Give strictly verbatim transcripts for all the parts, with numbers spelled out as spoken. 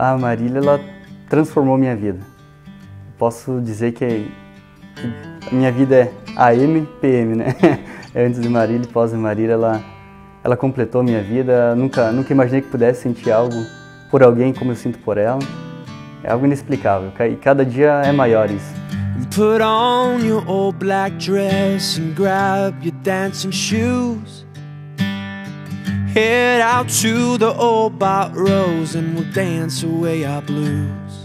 A Marília, ela transformou minha vida. Posso dizer que a minha vida é A M, P M, né? Antes de Marília e pós de Marília, ela, ela completou minha vida. Nunca, nunca imaginei que pudesse sentir algo por alguém como eu sinto por ela. É algo inexplicável e cada dia é maior isso. Put on your old black dress and grab your dancing shoes. Head out to the old Bot Rose and we'll dance away our blues.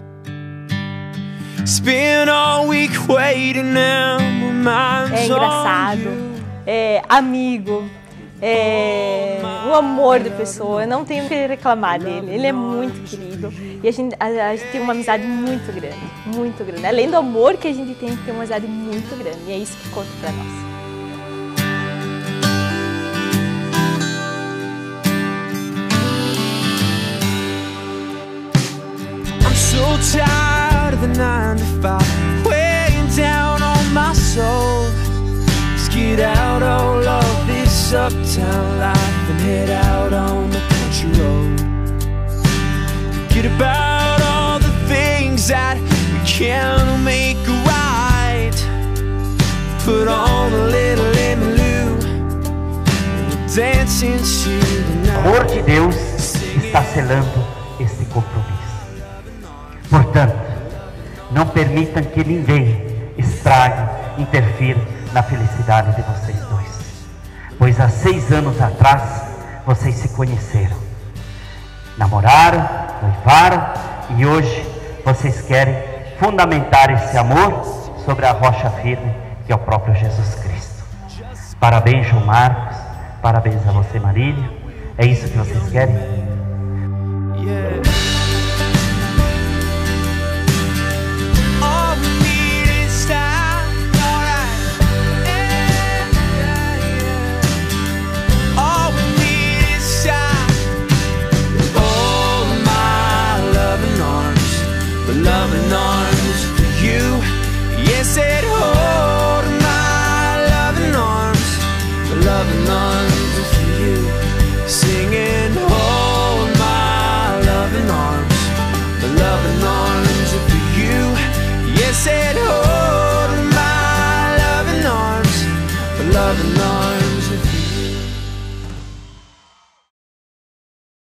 Spend all week waiting now, my mind's É engraçado, é amigo, é um amor de pessoa. Eu não tenho o que reclamar dele. Ele é muito querido e a gente, a, a gente tem uma amizade muito grande, muito grande. Além do amor que a gente tem, tem uma amizade muito grande e é isso que conta pra nós. So tired of the nine to five weighing down on my soul. Let's get out all of this uptown life and head out on the country road. Forget about all the things that we can't make right. Put on a little Emmylou and dance into the night. O amor de Deus está selando este compromisso. Portanto, não permitam que ninguém estrague, interfira na felicidade de vocês dois. Pois há seis anos atrás, vocês se conheceram, namoraram, noivaram e hoje vocês querem fundamentar esse amor sobre a rocha firme que é o próprio Jesus Cristo. Parabéns, João Marcos, parabéns a você, Marília. É isso que vocês querem? Yeah. Loving arms